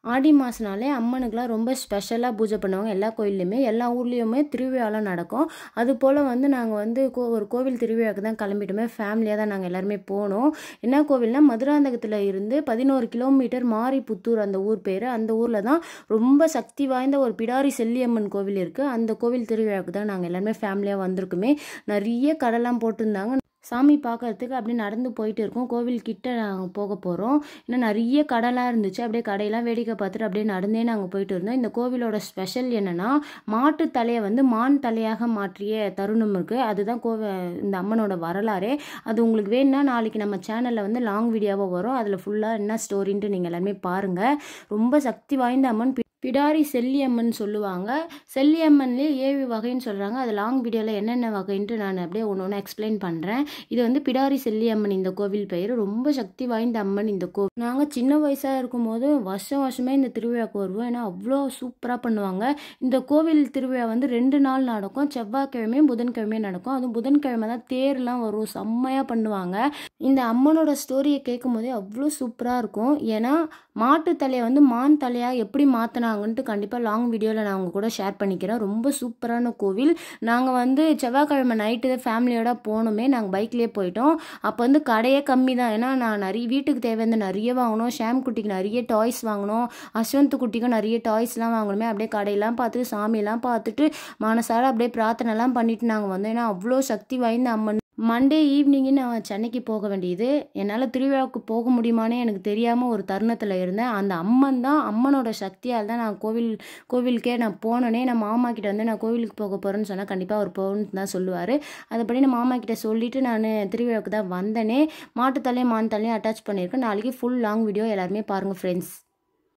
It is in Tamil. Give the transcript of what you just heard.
ஆடி மாதம்னாலே அம்மனுக்குலாம் ரொம்ப ஸ்பெஷலாக பூஜை பண்ணுவாங்க. எல்லா கோயில்லையுமே, எல்லா ஊர்லேயுமே திருவிழாலாம் நடக்கும். அதுபோல் வந்து நாங்கள் வந்து ஒரு கோவில் திருவிழாவுக்கு தான் கிளம்பிட்டோமே. ஃபேமிலியாக தான் நாங்கள் எல்லாருமே போனோம். என்ன கோவில்னால் மதுராந்தகத்தில் இருந்து 11 கிலோமீட்டர் மாரிப்புத்தூர் அந்த ஊர் பேர். அந்த ஊரில் தான் ரொம்ப சக்தி வாய்ந்த ஒரு பிடாரி செல்லியம்மன் கோவில் இருக்குது. அந்த கோவில் திருவிழாவுக்கு தான் நாங்கள் எல்லாருமே ஃபேமிலியாக வந்திருக்குமே. நிறைய கடைலாம் போட்டிருந்தாங்க. சாமி பார்க்கறதுக்கு அப்படியே நடந்து போயிட்டு இருக்கோம். கோவில்கிட்ட நாங்கள் போக போகிறோம். இன்னும் நிறைய கடைலாம் இருந்துச்சு. அப்படியே கடையெல்லாம் வேடிக்கை பார்த்துட்டு அப்படியே நடந்தே நாங்கள் போயிட்டு இருந்தோம். இந்த கோவிலோட ஸ்பெஷல் என்னென்னா மாட்டு தலையை வந்து மான் தலையாக மாற்றிய தருணம் இருக்குது. அதுதான் இந்த அம்மனோட வரலாறே. அது உங்களுக்கு வேணும்னா நாளைக்கு நம்ம சேனலில் வந்து லாங் வீடியோவாக வரும். அதில் ஃபுல்லாக என்ன ஸ்டோரின்ட்டு நீங்கள் எல்லாருமே பாருங்கள். ரொம்ப சக்தி வாய்ந்த அம்மன். பிடாரி செல்லியம்மன் சொல்லுவாங்க. செல்லியம்மன்லேயே 7 வகைன்னு சொல்கிறாங்க. அது லாங் வீடியோவில் என்னென்ன வகைன்ட்டு நான் அப்படியே ஒன்று எக்ஸ்பிளைன் பண்ணுறேன். இது வந்து பிடாரி செல்லியம்மன் இந்த கோவில் பெயர். ரொம்ப சக்தி வாய்ந்த அம்மன் இந்த கோவில். நாங்கள் சின்ன வயசாக இருக்கும்போது வருஷமே இந்த திருவிழாவுக்கு வருவோம். ஏன்னா அவ்வளோ சூப்பராக பண்ணுவாங்க. இந்த கோவில் திருவிழா வந்து 2 நாள் நடக்கும். செவ்வாய்க்கிழமையும் புதன்கிழமையும் நடக்கும். அதுவும் புதன்கிழமை தான் தேர்லாம் வரும். செம்மையாக பண்ணுவாங்க. இந்த அம்மனோட ஸ்டோரியை கேட்கும் போதே அவ்வளோ சூப்பராக இருக்கும். ஏன்னா மாட்டு தலையை வந்து மான் தலையாக எப்படி மாற்றினாங்கன்ட்டு கண்டிப்பாக லாங் வீடியோவில் நான் உங்கள் கூட ஷேர் பண்ணிக்கிறேன். ரொம்ப சூப்பரான கோவில். நாங்கள் வந்து செவ்வாய்க்கிழமை நைட்டு தான் ஃபேமிலியோட போனோமே. நாங்கள் பைக்லேயே போயிட்டோம். அப்போ வந்து கடையே கம்மி தான். ஏன்னா நான் நிறைய வீட்டுக்கு தேவையான நிறைய வாங்கினோம். ஷாம் குட்டிக்கு நிறைய டாய்ஸ் வாங்கினோம். அஸ்வந்த் குட்டிக்கும் நிறைய டாய்ஸ்லாம் வாங்கணுமே. அப்படியே கடையெல்லாம் பார்த்துட்டு சாமியெல்லாம் பார்த்துட்டு மனசார அப்படியே பிரார்த்தனைலாம் பண்ணிட்டு நாங்கள் வந்தோம். ஏன்னா அவ்வளோ சக்தி வாய்ந்த அம்மன். மண்டே ஈவினிங்கு நான் சென்னைக்கு போக வேண்டியது. என்னால் திருவிழாவுக்கு போக முடியுமானே எனக்கு தெரியாமல் ஒரு தருணத்தில் இருந்தேன். அந்த அம்மன் தான், அம்மனோட சக்தியால் தான் நான் கோவிலுக்கே நான் போனோன்னே. நான் மாமா கிட்ட வந்து நான் கோவிலுக்கு போக போகிறேன்னு சொன்னால் கண்டிப்பாக அவர் போகணுன்னு தான் சொல்லுவார். அதுபடி நான் மாமா கிட்ட சொல்லிவிட்டு நான் திருவிழாவுக்கு தான் வந்தேனே. மாட்டு தலையும் மான் தலையும் அட்டாச் பண்ணியிருக்கேன். நாளைக்கு ஃபுல் லாங் வீடியோ எல்லாருமே பாருங்கள் ஃப்ரெண்ட்ஸ்.